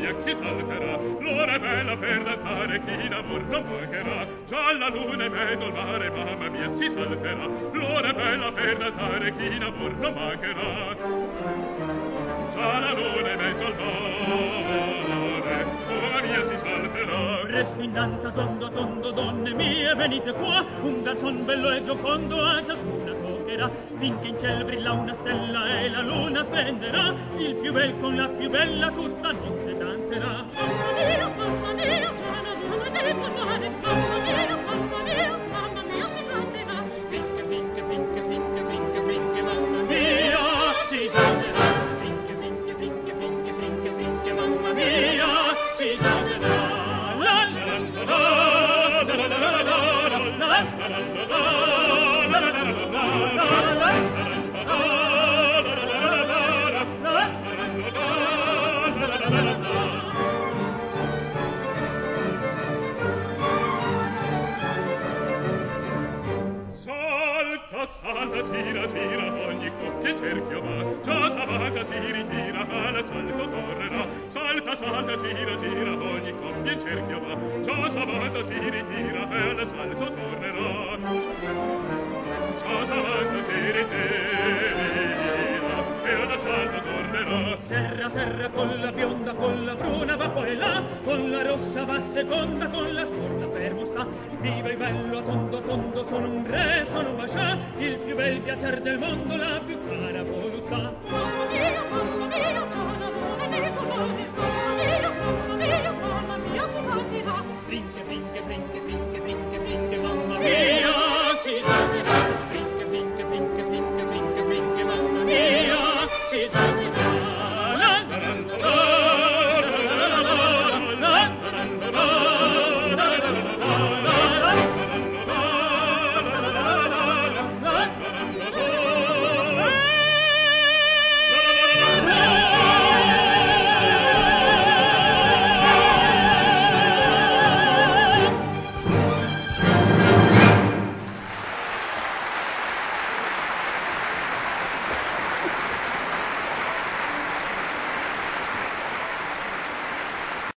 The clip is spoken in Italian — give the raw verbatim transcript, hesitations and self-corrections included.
mia chi salterà, l'ora è bella per danzare, chi in amor non mancherà. Già la luna in mezzo al mare, mamma mia, si salterà, l'ora è bella per danzare, chi in amor non mancherà. Già la luna in mezzo al mare, mamma mia, si salterà. Resto in danza tondo tondo, donne mie, venite qua, un garzon bello e giocondo a ciascuna toccherà, finché in ciel brilla una stella e la luna splenderà, il più bel con la più bella tutta notte danzerà. Mamma mia, mamma mia, già la luna in mezzo al mare, mamma mia, mamma mia, mamma mia, si salterà, finché, finché, finché, finché, finché, finché, mamma mia, si salterà, finché, finché, finché, finché, finché, finché, mamma mia, si salterà. La la la la la la la la salta, gira, gira, ogni coppia in cerchio va, già s'avanza, si ritira, alla salto tornerà. Salta, salta, gira, gira, ogni coppia in cerchio va, già s'avanza, si ritira, alla salto tornerà. Già s'avanza, si ritira, e alla salto tornerà. Serra, serra, con la bionda, con la bruna va poi là, con la rossa va seconda, con la sporta fermo sta. Viva il bello a tondo a tondo, sono un re, sono un bascià, il più bel piacer del mondo, la più cara voluttà.